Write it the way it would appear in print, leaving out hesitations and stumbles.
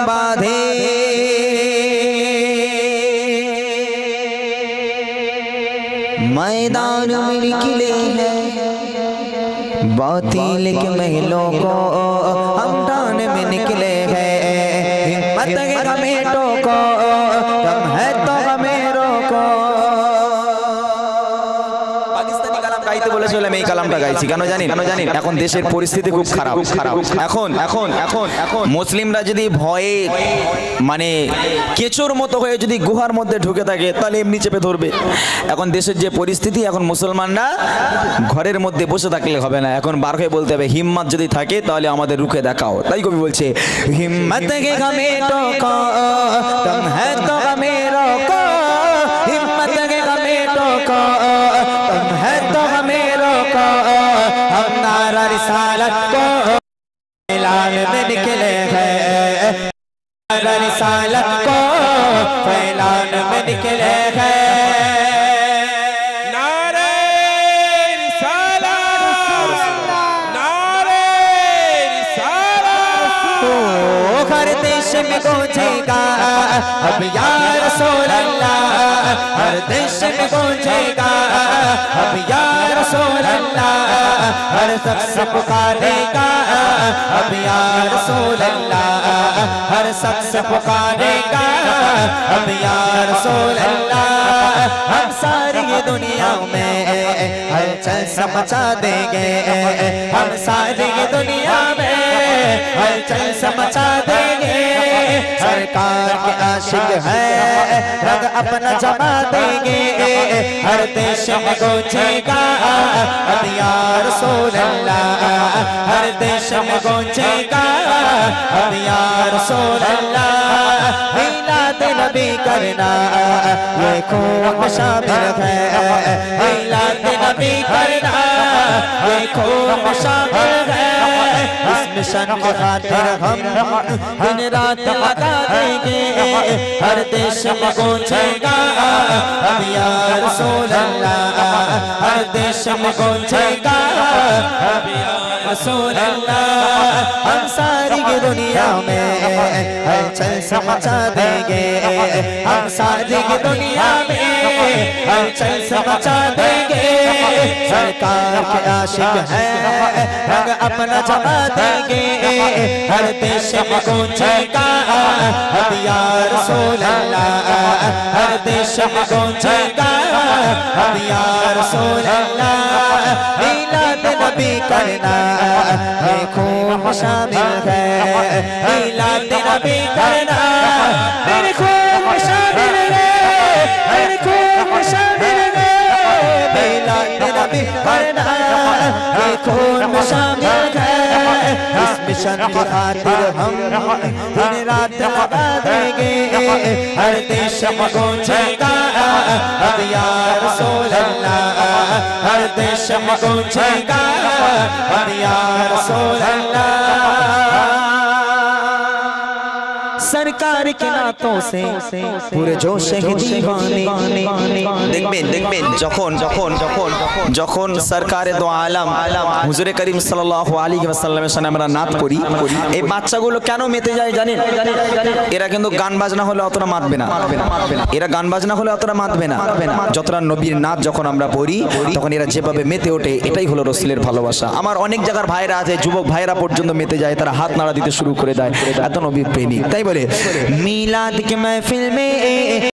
बांधे मैदान में निकले हैं, बातिल के महलों को हमदान में निकले हैं। हिम्मत के गमेटों को दम है तो गमेरों को। पाकिस्तानी কালাম গাইতে বলেছিল, আমি এই কালামটা গাইছি কেন জানেন? এখন দেশের পরিস্থিতি খুব খারাপ। এখন মুসলিমরা যদি ভয়ে মানে কেচোর মতো হয়ে যদি গুহার মধ্যে ঢুকে থাকে তাহলে এমনি চেপে ধরবে। এখন দেশের যে পরিস্থিতি, এখন মুসলমানরা ঘরের মধ্যে বসে থাকলে হবে না, এখন বার হয়ে বলতে হবে হিম্মত যদি থাকে তাহলে আমাদের রুখে দেখাও। তাই কবি বলছে হিম্মত কে গমেটो को तुम है तो गमेरों को, हिम्मत के गमेटो को तुम है तो गमेरों को। हम नारा रिसालत को ऐलान में निकले हैं, नारा रिसालत को ऐलान में निकले हैं। हर देश में गूंजेगा अब या रसूल अल्लाह, हर देश में गूंजेगा अब या रसूल अल्लाह। हर शख्स पुकारेगा अब या रसूल अल्लाह, हर शख्स पुकारेगा अब या रसूल अल्लाह। हम सारी दुनिया में हलचल मचा देंगे, हम सारी दुनिया में हलचल मचा देंगे। सरकार के आशिक है रंग अपना जमा देंगे, हर देश में गूंजेगा अब या रसूल अल्लाह, हर देश में गूंजेगा अब या रसूल अल्लाह। मिलाद नबी करना ये खून में शामिल है, मिलाद नबी करना ये खून में शामिल है। इस मिशन के खातिर हम दिन रात लगा देंगे, हर देश में गूंजेगा अब या रसूल अल्लाह, हर देश में गूंजेगा अब या रसूल अल्लाह। हम सारी दुनिया में हलचल मचा देंगे, हम सारी दुनिया में हलचल मचा देंगे। सरकार के आशिक है रंग अपना जमा देंगे, हर देश में गूंजेगा अब या रसूल अल्लाह, हर देश में गूंजेगा अब या रसूल अल्लाह। मिलाद नबी करना ये खून में शामिल है, मिलाद नबी करना मेरे खून में शामिल है, मेरे खून में शामिल है। मिलाद नबी करना ये खून में शामिल है। इस मिशन के खातिर हम दिन रात लगा देंगे, हर देश में गूंजेगा अब या रसूल अल्लाह, हर देश में गूंजेगा अब या रसूल अल्लाह। सरकार के नातों से पूरे जोश दीवाने দেখবেন যখন সরকারে দো আলম হুজুরে করিম সাল্লাল্লাহু আলাইহি ওয়াসাল্লামের সামনে আমরা নাত করি, এই বাচ্চাগুলো কেন মেতে যায় জানেন? এরা কিন্তু গান বাজনা হলে অতটা মাতবে না, এরা গান বাজনা হলে অতটা মাতবে না, যতটা নবীর নাত যখন আমরা পড়ি তখন এরা যেভাবে মেতে ওঠে, এটাই হলো রাসূলের ভালোবাসা। আমার অনেক জায়গার ভাইরা আছে, যুবক ভাইরা পর্যন্ত মেতে যায়, তারা হাত নাড়া দিতে শুরু করে দেয়, এত নবীর প্রেমিক। তাই বলে মিলাদ की महफिल में